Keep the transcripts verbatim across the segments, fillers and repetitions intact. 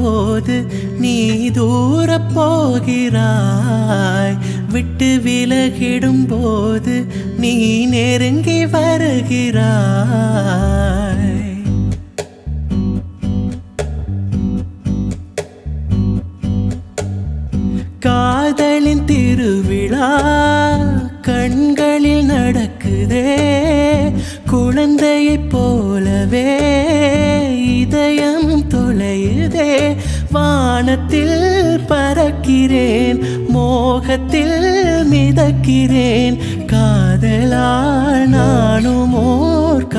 போது நீ தூர போகிறாய், விட்டு விலகிடும் போது நீ நெருங்கி வருகிறாய். காதலின் திருவிழா கண்களில் நடக்குதே, குழந்தையைப் போலவே இதயம் தொலையுதே. வானத்தில் பறக்கிறேன், மோகத்தில் மிதக்கிறேன், காதலால் நானும் ஓர்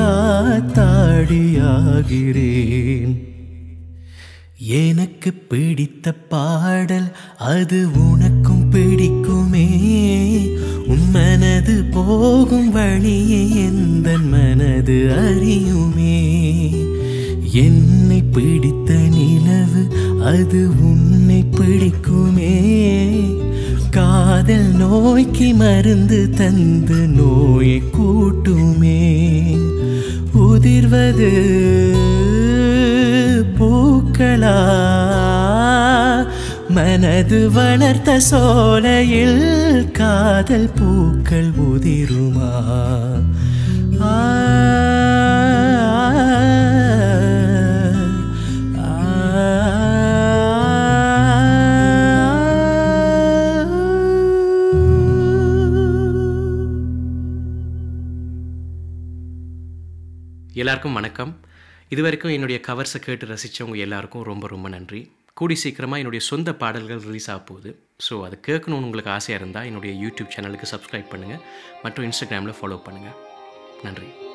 காத்தாடியாகிறேன். எனக்கு பிடித்த பாடல் அது உனக்கும் பிடிக்குமே, உன் மனது போகும் வழியை எந்த மனது அறியுமே. என்னை பிடித்த நிலவு அது உன்னை பிடிக்குமே, காதல் நோய்க்கு மருந்து தந்து நோயை கூட்டுமே. உதிர்வது பூக்களா, மனது வளர்த்த சோலையில் காதல் பூக்கள் உதிருமா? ஆ எல்லாருக்கும் வணக்கம். இது வரைக்கும் என்னுடைய கவர்ஸை கேட்டு ரசித்தவங்க எல்லாருக்கும் ரொம்ப ரொம்ப நன்றி. கூடி சீக்கிரமாக என்னுடைய சொந்த பாடல்கள் ரிலீஸ் ஆக போகுது. ஸோ அது கேட்கணுன்னு உங்களுக்கு ஆசையாக இருந்தால் என்னுடைய யூடியூப் சேனலுக்கு சப்ஸ்கிரைப் பண்ணுங்கள் மற்றும் இன்ஸ்டாகிராமில் ஃபாலோ பண்ணுங்கள். நன்றி.